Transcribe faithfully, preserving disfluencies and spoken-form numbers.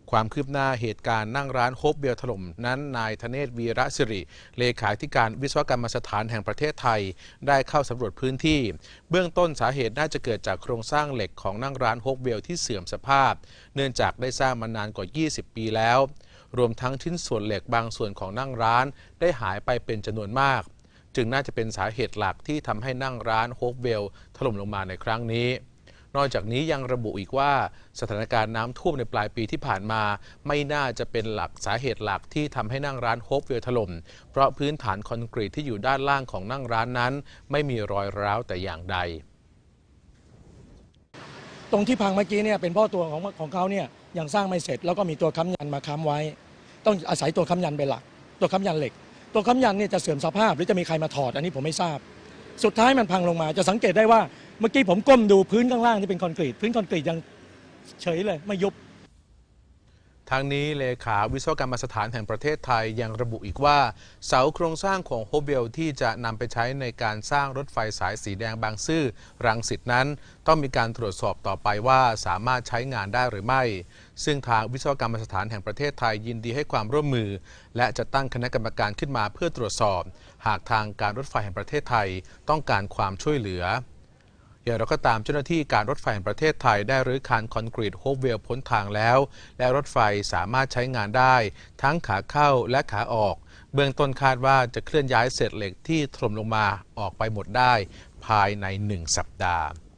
ความคืบหน้าเหตุการณ์นั่งร้านโฮปเวลถล่มนั้นนายธเนศวีระสิริเลขาธิการวิศวกรรมสถานแห่งประเทศไทยได้เข้าสำรวจพื้นที่เบื้องต้นสาเหตุน่าจะเกิดจากโครงสร้างเหล็กของนั่งร้านโฮปเวลที่เสื่อมสภาพเนื่องจากได้สร้างมานานกว่ายี่สิบปีแล้วรวมทั้งชิ้นส่วนเหล็กบางส่วนของนั่งร้านได้หายไปเป็นจำนวนมากจึงน่าจะเป็นสาเหตุหลักที่ทำให้นั่งร้านโฮปเวลถล่มลงมาในครั้งนี้นอกจากนี้ยังระบุอีกว่าสถานการณ์น้ำท่วมในปลายปีที่ผ่านมาไม่น่าจะเป็นหลักสาเหตุหลักที่ทำให้นั่งร้านโฮปเวลถล่มเพราะพื้นฐานคอนกรีตที่อยู่ด้านล่างของนั่งร้านนั้นไม่มีรอยร้าวแต่อย่างใดตรงที่พังเมื่อกี้เนี่ยเป็นเพราะตัวของของเขาเนี่ยยังสร้างไม่เสร็จแล้วก็มีตัวค้ำยันมาค้ำไว้ต้องอาศัยตัวค้ำยันเป็นหลักตัวค้ำยันเหล็กตัวค้ำยันเนี่ยจะเสื่อมสภาพหรือจะมีใครมาถอดอันนี้ผมไม่ทราบสุดท้ายมันพังลงมาจะสังเกตได้ว่าเมื่อกี้ผมก้มดูพื้นข้างล่างที่เป็นคอนกรีตพื้นคอนกรีตยังเฉยเลยไม่ยุบทางนี้เลขาวิศวกรรมสถานแห่งประเทศไทยยังระบุอีกว่าเสาโครงสร้างของโฮปเวลที่จะนำไปใช้ในการสร้างรถไฟสายสีแดงบางซื่อรังสิตนั้นต้องมีการตรวจสอบต่อไปว่าสามารถใช้งานได้หรือไม่ซึ่งทางวิศวกรรมสถานแห่งประเทศไทยยินดีให้ความร่วมมือและจะตั้งคณะกรรมการขึ้นมาเพื่อตรวจสอบหากทางการรถไฟแห่งประเทศไทยต้องการความช่วยเหลืออย่างไรก็ตามเจ้าหน้าที่การรถไฟแห่งประเทศไทยได้รื้อคานคอนกรีตโฮปเวลพ้นทางแล้วและรถไฟสามารถใช้งานได้ทั้งขาเข้าและขาออกเบื้องต้นคาดว่าจะเคลื่อนย้ายเศษเหล็กที่ถล่มลงมาออกไปหมดได้ภายในหนึ่งสัปดาห์